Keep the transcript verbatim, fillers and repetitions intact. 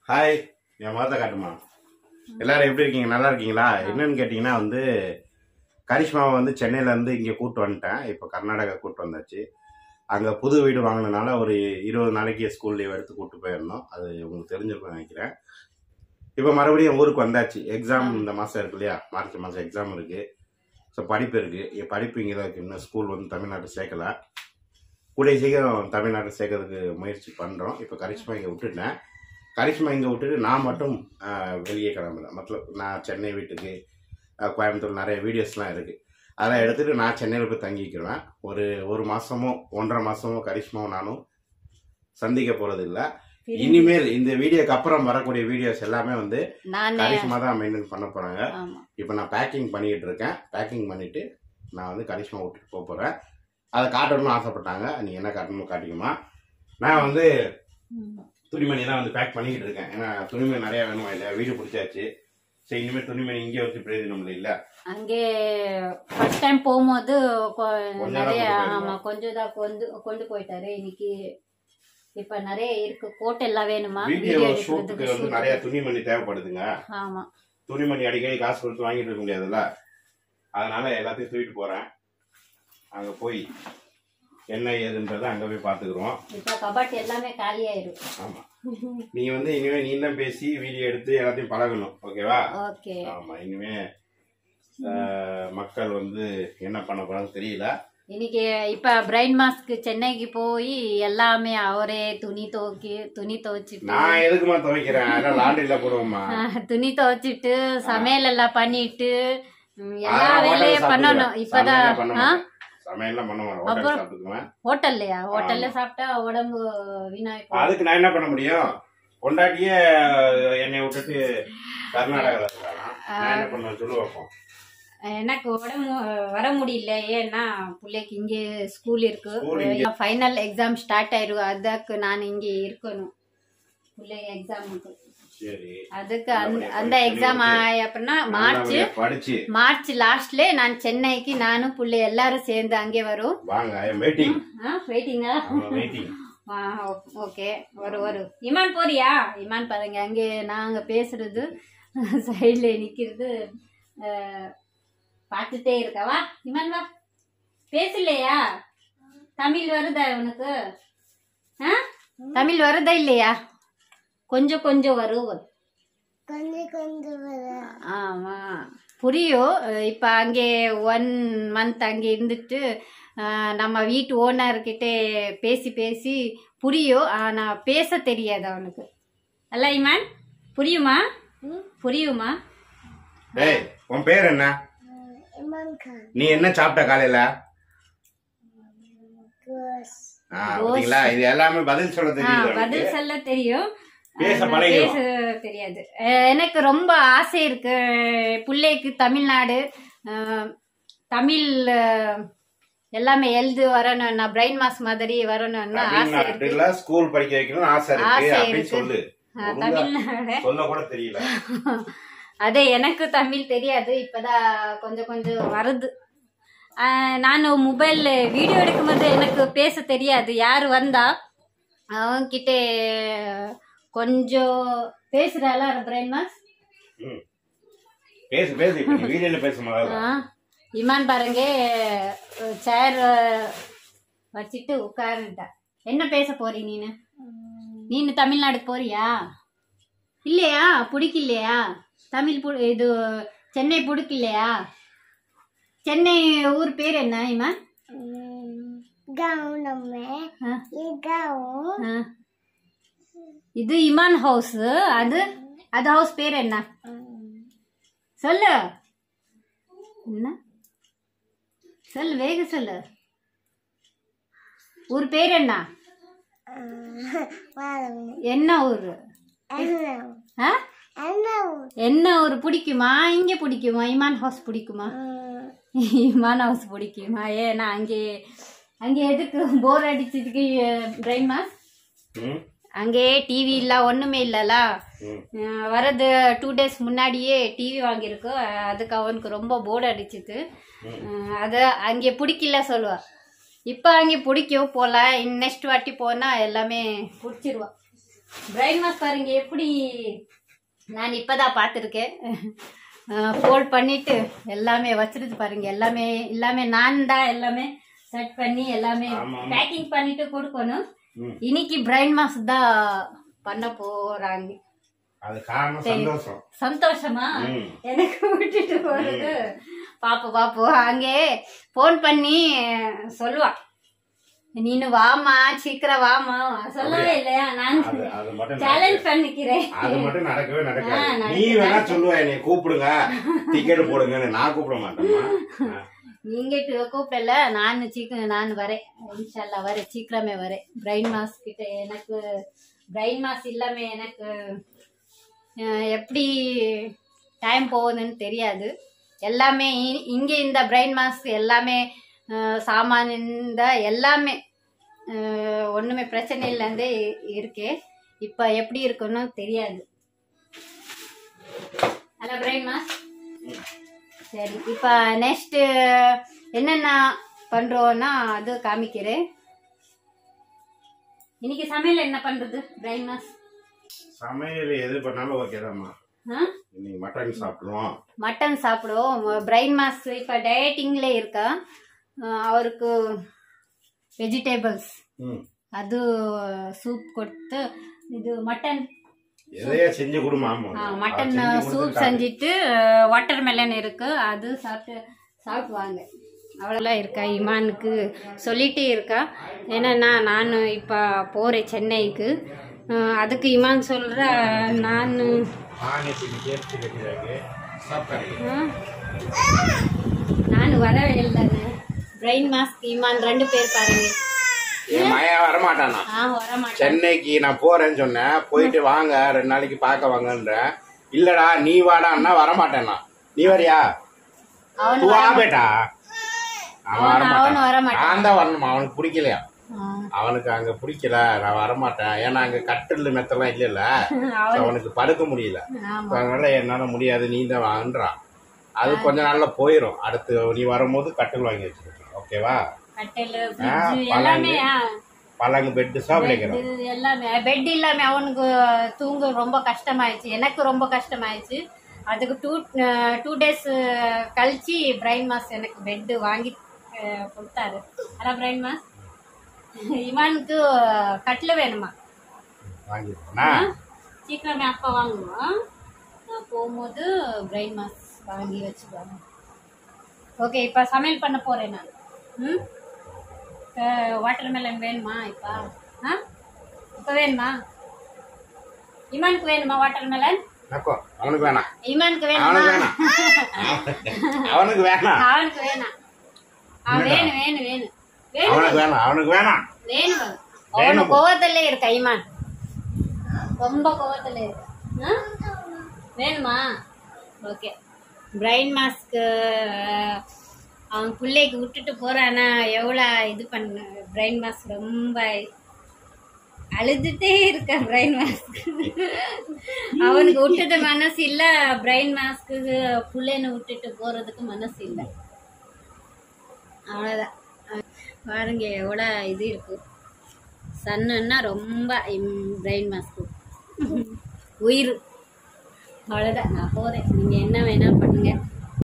Hi, என் முகத்தை காட்டுமா? எல்லாரும் எப்படி இருக்கீங்க? நல்லா இருக்கீங்களா? என்னன்னு கேட்டிங்கன்னா வந்து கரிஷ்மாவை வந்து சென்னையிலேருந்து இங்கே கூப்பிட்டு வந்துட்டேன். இப்போ கர்நாடகா கூப்பிட்டு வந்தாச்சு. அங்கே புது வீடு வாங்கினதுனால ஒரு இருபது நாளைக்கு ஸ்கூல் லீவ் எடுத்து கூப்பிட்டு போயிருந்தோம். அது உங்களுக்கு தெரிஞ்சிருக்கும்னு நினைக்கிறேன். இப்போ மறுபடியும் ஊருக்கு வந்தாச்சு. எக்ஸாம் இந்த மாதம் இருக்கு இல்லையா? மார்ச் மாதம் எக்ஸாம் இருக்குது. ஸோ படிப்பு இருக்குது. என் படிப்பு இங்கே தான் இருக்குது. இன்னும் ஸ்கூல் வந்து தமிழ்நாட்டை சேர்க்கலை. கூடிய சீக்கிரம் தமிழ்நாட்டை சேர்க்கறதுக்கு முயற்சி பண்ணுறோம். இப்போ கரிஷ்மா இங்கே விட்டுட்டேன். கரிஷ்மா இங்கே விட்டுட்டு நான் மட்டும் வெளியே கிளம்புறேன். மற்ற நான் சென்னை வீட்டுக்கு கோயம்புத்தூர் நிறைய வீடியோஸ்லாம் இருக்குது. அதெல்லாம் எடுத்துகிட்டு நான் சென்னையில் போய் தங்கிக்குவேன். ஒரு ஒரு மாதமோ ஒன்றரை மாதமோ கரிஷ்மாவும் நானும் சந்திக்க போகிறது இல்லை. இனிமேல் இந்த வீடியோக்கு அப்புறம் வரக்கூடிய வீடியோஸ் எல்லாமே வந்து கரிஷ்மா தான் மெயின்டைன் பண்ண போகிறாங்க. இப்போ நான் பேக்கிங் பண்ணிக்கிட்டு இருக்கேன். பேக்கிங் பண்ணிவிட்டு நான் வந்து கரிஷ்மா விட்டுட்டு போக போகிறேன். அதை காட்டணும்னு ஆசைப்பட்டாங்க. நீ என்ன காட்டணுமோ காட்டிக்குமா. நான் வந்து துணிமணி தான் வந்து பேக் பண்ணிக்கிட்டு இருக்கேன். ஏன்னா துணிமணி நிறைய வேணுமா இல்லையா? வீடு பிடிச்சாச்சு. சரி, இனிமேல் துணிமணி இங்கே வச்சு பிரயோஜனம் இல்லை. அங்கே ஃபர்ஸ்ட் டைம் போகும்போது நிறைய ஆமா கொஞ்சம் தான் கொண்டு கொண்டு போயிட்டாரு. இன்னைக்கு இப்ப நிறைய இருக்கு. கோட் எல்லாம் வேணுமா? வீடியோ ஷூட்டுக்கு வந்து நிறைய துணிமணி தேவைப்படுதுங்க. ஆமா, துணிமணி அடிக்கடி காசு கொடுத்து வாங்கிட்டு இருக்க முடியாதுல்ல. அதனால எல்லாத்தையும் தூக்கிட்டு போறேன். அங்க போய் என்ன ஏதுன்றத அங்க போய் பாத்துக்கிறோம். இப்ப கபாட் எல்லாமே காலி ஆயிடும். ஆமா, நீ வந்து இனிமே நீ தான் பேசி வீடியோ எடுத்து எல்லாத்தையும் பழகணும். ஓகேவா? ஓகே. ஆமா, இனிமே மக்கள் வந்து என்ன பண்ண போறாங்க தெரியல. இன்னைக்கு இப்ப பிரைன் மாஸ்க்கு சென்னைக்கு போய் எல்லாமே அவரே துணி துவக்கி துணி துவைச்சிட்டு நான் எதுக்குமா துவைக்கிறேன்? அதெல்லாம் லாண்டரியில போடுவோமா? துணி துவைச்சிட்டு சமையல் எல்லாம் பண்ணிட்டு எல்லா வேலையும் பண்ணணும். இப்பதான் சமையல்லாம் பண்ண மாட்டேன். ஹோட்டல்லையா? ஹோட்டல்ல சாப்பிட்டா உடம்பு வீணாயிடும். அதுக்கு நான் என்ன பண்ண முடியும்? கொண்டாட்டியே என்னை விட்டுட்டு கர்நாடகால இருக்காங்க. என்ன பண்ண சொல்லுவோம். எனக்கு உடம்பு வர முடியல. ஏன்னா பிள்ளைக்கு இங்கே ஸ்கூல் இருக்கு. ஃபைனல் எக்ஸாம் ஸ்டார்ட் ஆயிரும். அதுக்கு நான் இங்கே இருக்கணும் பிள்ளை எக்ஸாமுக்கு. அதுக்கு அந்த எக்ஸாம் அப்படின்னா மார்ச் மார்ச் லாஸ்ட்ல நான் சென்னைக்கு நானும் பிள்ளை எல்லாரும் சேர்ந்து அங்கே வரும். வெயிட்டிங்கா? ஓகே, ஒரு ஒரு இமான் போறியா? இமான் பாருங்க, அங்கே நாங்க பேசுறது சைட்ல நிக்கிறது பார்த்துட்டே இருக்கவா. இமான் வா, பேசலையா? தமிழ் வருதா உனக்கு? தமிழ் வருதா இல்லையா? கொஞ்சம் கொஞ்சம் வரும். ஆமா, புரியும். இப்ப அங்கே ஒன் மந்த் அங்கே இருந்துட்டு நம்ம வீட்டு ஓனர்கிட்ட பேசி பேசி புரியும். ஆனா பேச தெரியாது அவனுக்கு. அல்ல இமான்? புரியுமா? புரியுமா? உன் பேர் என்ன? நீ என்ன சாப்பிட்ட காலையில? இது எல்லாமே பதில் சொல்ல தெரியும். பதில் சொல்ல தெரியும், பேச தெரியாது. எனக்கு ரொம்ப ஆசை இருக்கு பிள்ளைக்கு தமிழ்நாடு தமிழ் எல்லாமே எழுது வரணும். நான் பிரைன் மாஸ் மாதிரி வரணும்னு ஆசை இருக்கு. ஸ்கூல் படிக்க வைக்கணும்னு ஆசை இருக்கு. தமிழ்நாடு சொல்ல கூட தெரியல. அதே எனக்கு தமிழ் தெரியாது. இப்பதான் கொஞ்சம் கொஞ்சம் வருது. நான் மொபைல்ல வீடியோ எடுக்கும்போது எனக்கு பேச தெரியாது. யாரு வந்தா அவங்கிட்ட கொஞ்சம் பேசுறாளா பிரைன் மாஸ்? பேசு பேசு வீடியோல பேசுமா? இமான் பாருங்க, சேர் வச்சிட்டு உட்கார்ந்துட்டா. என்ன பேச போறீ நீனு? நீனு தமிழ்நாடு போறியா இல்லையா? பிடிக்கலையா தமிழ்? இது சென்னை பிடிக்கலையா? சென்னை ஊர் பேர் என்ன இமான்? இது இமான் ஹவுஸ். அது அது ஹவுஸ் பேர் என்ன சொல்லு? என்ன சொல்லு, வேக சொல்லு. ஊர் பேர் என்ன? என்ன ஊரு? என்ன ஊர் பிடிக்குமா? இங்க பிடிக்குமா? இமான் ஹவுஸ் பிடிக்குமா? இமான் ஹவுஸ் பிடிக்குமா? ஏன்னா அங்கே அங்கே எதுக்கு போர் அடிச்சதுக்கு பிரைன் மாஸ்? அங்கே டிவி இல்ல, ஒண்ணுமே இல்லல. வரது டூ டேஸ் முன்னாடியே டிவி வாங்கியிருக்கு. அதுக்கு அவனுக்கு ரொம்ப போர்டு அடிச்சுது. அது அங்கே பிடிக்கல சொல்லுவா. இப்ப அங்கே பிடிக்கும் போல. நெக்ஸ்ட் வாட்டி போனா எல்லாமே பிடிச்சிருவா. பிரைன் மாஸ் பாருங்க எப்படி நான் இப்பதான் பார்த்துருக்கேன். ஃபோல்ட் பண்ணிட்டு எல்லாமே வச்சிருந்து பாருங்க. எல்லாமே எல்லாமே நான் தான் எல்லாமே செட் பண்ணி எல்லாமே பேக்கிங் பண்ணிட்டு கொடுக்கணும். இன்னைக்கு பிரைன் மாஸ் தான் பண்ண போறாங்க. அது காரணம் சந்தோஷம். சந்தோஷமா எனக்கு விட்டுட்டு போறது. பாப்பு பாப்பு அங்கே போன் பண்ணி சொல்லுவா, நீனு வாமா சீக்கிரம் வாமா. சொல்லவே இல்லையா? நான் சேலஞ்ச் பண்ணிக்கிறேன். அது மட்டும் நடக்கவே நடக்காது. நீ வேணா சொல்லுவ, என்னை கூப்பிடுங்க டிக்கெட் போடுங்கன்னு. நான் கூப்பிட மாட்டேன். நீங்க கூப்பிடல, நான் சீக்கிரம் நான் வரேன். இன்ஷால்லா வரேன், சீக்கிரமே வரேன். பிரைன் மாஸ் கிட்ட எனக்கு பிரைன் மாஸ் இல்லாம எனக்கு எப்படி டைம் போகுதுன்னு தெரியாது. எல்லாமே இங்கே இந்த பிரைன் மாஸ் எல்லாமே சாமான் இந்த எல்லாமே ஒன்றுமே பிரச்சனை இல்லைன்னு இருக்கு. இப்போ எப்படி இருக்குன்னு தெரியாது. Hello Brain Mass. சரி, இப்போ நெக்ஸ்ட் என்னென்ன பண்ணுறோன்னா அது காமிக்கிறேன். இன்னைக்கு சமையல் என்ன பண்ணுறது பிரைன் மாஸ்? சமையல் எது பண்ணாலும் ஓகே தான்மா. இன்னைக்கு மட்டன் சாப்பிடுவோம். மட்டன் சாப்பிடுவோம். பிரைன் மாஸ் இப்போ டயட்டிங்ல இருக்கா. அவருக்கு வெஜிடேபிள்ஸ் அது சூப் கொடுத்து இது மட்டன் எதையா செஞ்சு கொடுமா. மட்டன் சூப் செஞ்சுட்டு வாட்டர் மெலன் இருக்கு, அது சாப்பிட்டு சாப்பிடுவாங்க. அவ்வளோலாம் இருக்கா. இமானுக்கு சொல்லிட்டே இருக்கா. ஏன்னா நான் இப்போ போகிறேன் சென்னைக்கு. அதுக்கு இமான் சொல்கிற நான் நான் வரவே இல்லைங்க. பிரைன் மாஸ்க் இமான் ரெண்டு பேர் பாருங்க. என் மயம் வரமாட்டானா? சென்னைக்கு நான் போறேன்னு சொன்னேன். போயிட்டு வாங்க ரெண்டு நாளைக்கு பார்க்க வாங்கன்ற. இல்லடா நீ வாடான்னா வரமாட்டேனா. நீ வரியா? பேட்டா அவன் வரமாட்டான். நான் தான் வரணுமா? அவனுக்கு பிடிக்கலையா? அவனுக்கு அங்க பிடிக்கல, நான் வரமாட்டேன். ஏன்னா அங்க கட்டில் மெத்தெல்லாம் இல்ல, அவனுக்கு படுக்க முடியல. அதனால என்னால முடியாது, நீ தான் வாங்குறான். அது கொஞ்ச நாள்ல போயிரும். அடுத்து நீ வரும்போது கட்டில் வாங்கி வச்சிருக்கேன். ஓகேவா? பழங்கு பெட் எல்லாமே பெட் இல்லாம அவனுக்கு தூங்க ரொம்ப கஷ்டமாயிடுச்சு. எனக்கு ரொம்ப கஷ்டமாயிடுச்சு. அதுக்கு டூ டூ டேஸ் கழிச்சு பிரைன் மாஸ் எனக்கு பெட் வாங்கி கொடுத்தாரு. அதான் பிரைன் மாஸ் இமானுக்கு கட்டில வேணுமா? சீக்கிரமே அப்பா வாங்குவோம். நான் போகும்போது பிரைன் மாஸ் வாங்கி வச்சுக்குவாங்க. ஓகே, இப்போ சமையல் பண்ண போறேன் நான். ம் வாட்டர் மெலன் வேணுமா? இப்போ ஆ இப்போ வேணுமா? இமானுக்கு வேணுமா வாட்டர் மெலன்? அவனுக்கு வேணாம். இமானுக்கு வேணுமா? அவனுக்கு வேணாம். அவனுக்கு வேணாம். வேணும் வேணும் வேணும் அவனுக்கு வேணாம். அவனுக்கு வேணாம் வேணும். அவனு கோவத்திலே இருக்க இமான், ரொம்ப கோவத்திலே இருக்க. வேணுமா? ஓகே. பிரைன் மாஸ்க்கு அவன் பிள்ளைக்கு விட்டுட்டு போறானா எவ்வளோ இது பண்ண. பிரைன் மாஸ்க் ரொம்ப அழுதுட்டே இருக்க. பிரைன் மாஸ்க் அவனுக்கு விட்டுட்டு மனசு இல்லை. பிரைன் மாஸ்க்கு பிள்ளைன்னு விட்டுட்டு போறதுக்கு மனசு இல்லை. அவ்வளோதான். பாருங்க எவ்வளோ இது இருக்கு. சன்னுன்னா ரொம்ப பிரைன் மாஸ்க்கு உயிர். அவ்வளோதான். நான் போகிறேன். நீங்கள் என்ன வேணால் பண்ணுங்க.